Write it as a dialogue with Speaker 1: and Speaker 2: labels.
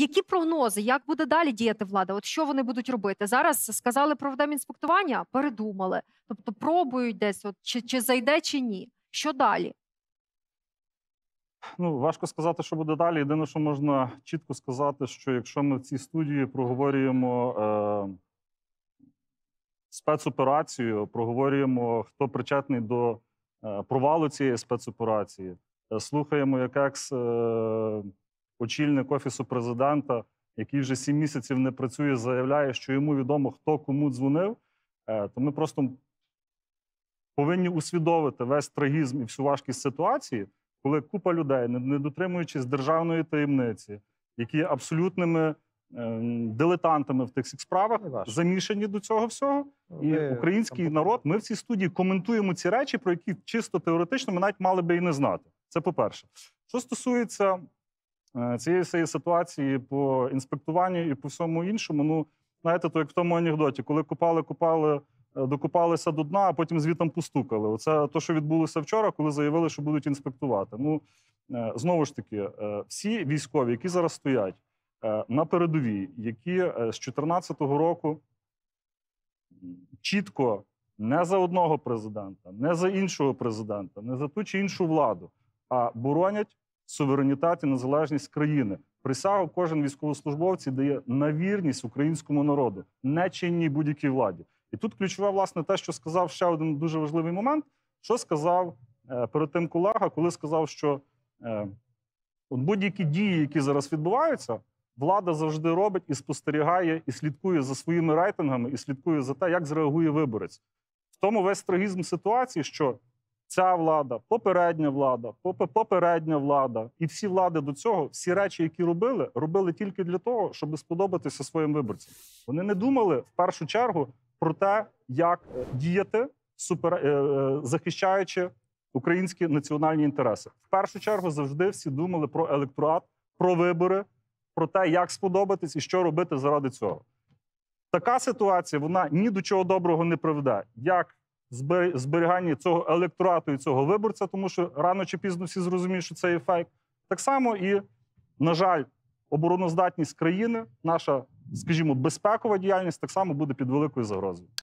Speaker 1: Які прогнози? Як буде далі діяти влада? От що вони будуть робити? Зараз сказали, проведемо інспектування, передумали. Тобто пробують десь, от, чи зайде, чи ні. Що далі?
Speaker 2: Ну, важко сказати, що буде далі. Єдине, що можна чітко сказати, що якщо ми в цій студії проговорюємо спецоперацію, проговорюємо, хто причетний до провалу цієї спецоперації, слухаємо, як очільник Офісу Президента, який вже 7 місяців не працює, заявляє, що йому відомо, хто кому дзвонив, то ми просто повинні усвідомити весь трагізм і всю важкість ситуації, коли купа людей, не дотримуючись державної таємниці, які є абсолютними дилетантами в тих всіх справах, замішані до цього всього. І український народ, ми в цій студії коментуємо ці речі, про які чисто теоретично ми навіть мали би і не знати. Це по-перше. Що стосується цієї всієї ситуації по інспектуванню і по всьому іншому, ну, знаєте, то як в тому анекдоті, коли докопалися до дна, а потім звітом постукали. Оце те, що відбулося вчора, коли заявили, що будуть інспектувати. Ну, знову ж таки, всі військові, які зараз стоять на передовій, які з 2014 року чітко не за одного президента, не за іншого президента, не за ту чи іншу владу, а боронять суверенітет і незалежність країни. Присягу кожен військовослужбовець дає на вірність українському народу, не чинній будь-якій владі. І тут ключове, власне, те, що сказав ще один дуже важливий момент, що сказав перед тим колега, коли сказав, що будь-які дії, які зараз відбуваються, влада завжди робить і спостерігає, і слідкує за своїми рейтингами, і слідкує за те, як зреагує виборець. В тому весь трагізм ситуації, що ця влада, попередня влада і всі влади до цього, всі речі, які робили тільки для того, щоб сподобатися своїм виборцям. Вони не думали в першу чергу про те, як діяти, захищаючи українські національні інтереси. В першу чергу завжди всі думали про електорат, про вибори, про те, як сподобатись і що робити заради цього. Така ситуація, вона ні до чого доброго не приведе. Як зберігання цього електорату і цього виборця, тому що рано чи пізно всі зрозуміють, що це є фейк. Так само і, на жаль, обороноздатність країни, наша, скажімо, безпекова діяльність так само буде під великою загрозою.